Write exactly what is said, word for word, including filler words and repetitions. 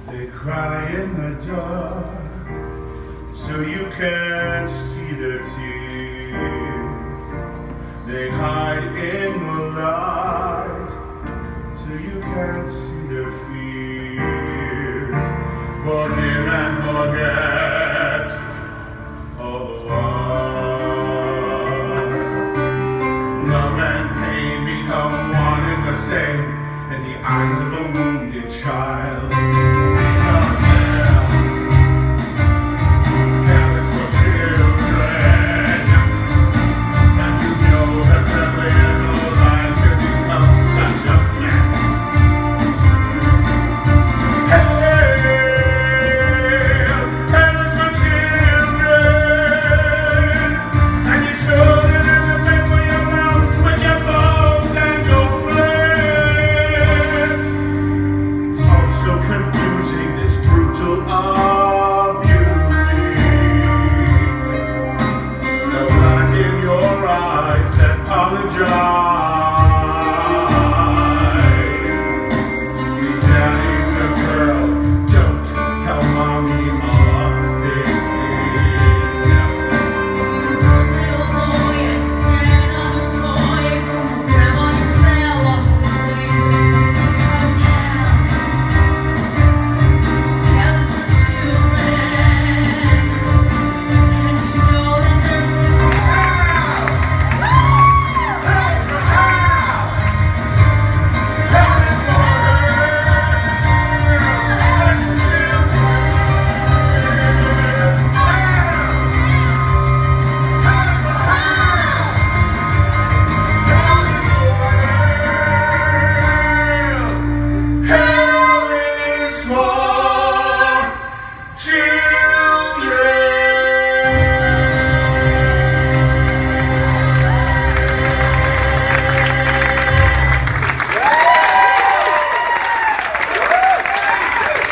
They cry in the dark, so you can't see their tears. They hide in the light, so you can't see their fears. Forgive and forget all the while. Love and pain become one and the same in the eyes of a wounded child.